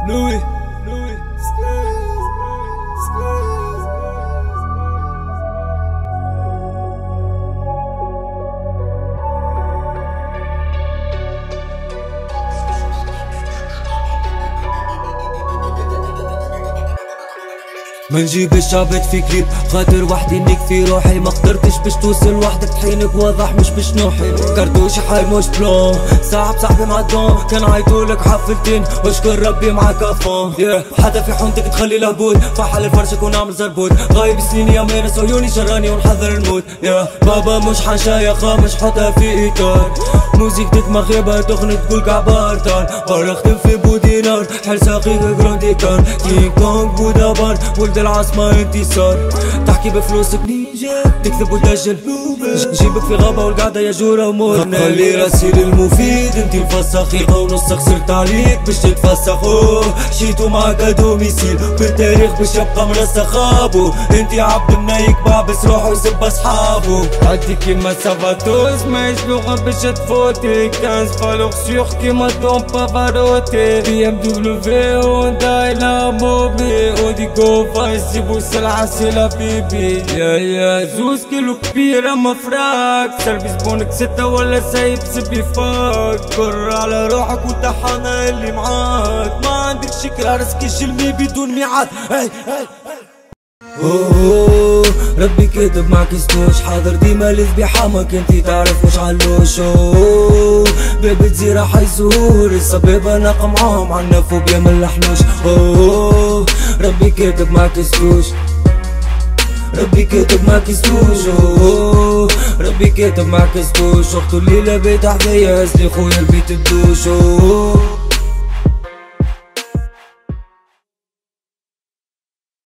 لوي ما نجيبش عبد في كليب خاطر وحدي نكفي روحي، ما قدرتش باش توصل وحدك حينك واضح مش باش نوحي، كرتوش حال مش بلون صاحب صاحبي مع الدون كان عيطولك حفلتين واشكر ربي معاك افون حتى في حومتك تخلي لهبوط فحل الفرشك ونعمل زربوط غايب سنين يا مينس عيوني شراني ونحذر الموت بابا مش حنشايخة مش حطها في اطار موزيك مغيبة تغني تقول كعبارتان برا خدم في بودينار حل ساقيك جراندي كان كينج كونج بودابان ولد العاصمة انتصار تحكي بفلوسك نيجا تكذب وتجل جيبك في غابة والقعدة يا جورة ومورنا خلي راسي للمفيد انتي الفسخيقة ونص خسرت عليك باش تتفسخ شيتو معاك دوميسيل بالتاريخ باش يبقى مرسخ ابو انتي عبد منايك بعبس روحه ويسب اصحابه عدي كيما سافاتوز ماهيش لغة باش تفوتي 15 فالوغ سيغ كيما طون بافاروتي بي ام دبليو هونداي لاموبي اوديكو فايس جيبو سلعة سيلا بيبي يا زوز كيلو كبيرة مفراك سربي زبونك 6 ولا سايب سبي فاك كر على روحك وتحانا اللي معاك ما عندك شكل رزقي شلمي بدون ميعاد ربي كاتب معك ستوش حاضر ديما لذبي حامك انتي تعرف مش علوش باب تزيرة حيزور السبابة ناقة معاهم عنا فوبيا ملحنوش ربي كاتب معك ستوش ربي كاتب معك ستوش ربي كاتب معك ستوش اختو الليلة بيت حدايا هزلي خويا البيت الدوش